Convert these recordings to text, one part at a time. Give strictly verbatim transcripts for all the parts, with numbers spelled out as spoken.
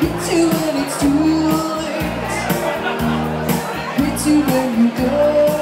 It's you when it's too late. It's you when you go.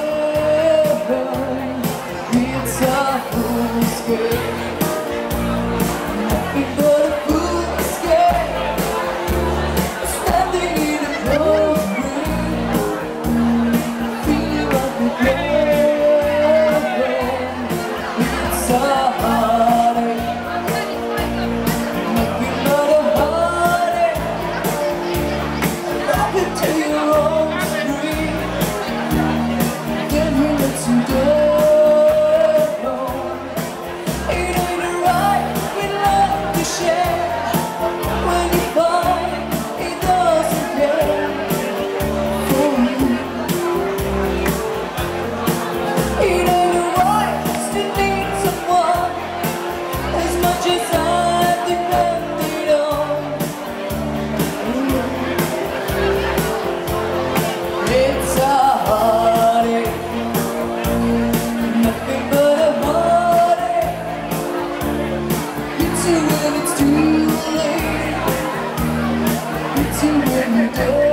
It's a fool's game. Nothing but a fool's game. Standing in a cold room, feeling like a girl. It's a heartache. Nothing but a heartache. Lock it to your own screen. Then he lets you go. It ain't right with love to share. When you find it doesn't care for you. It ain't right to need someone as much as I depended on. It's a heartache, nothing but a heartache. It's you when it's too late. It's you when you go.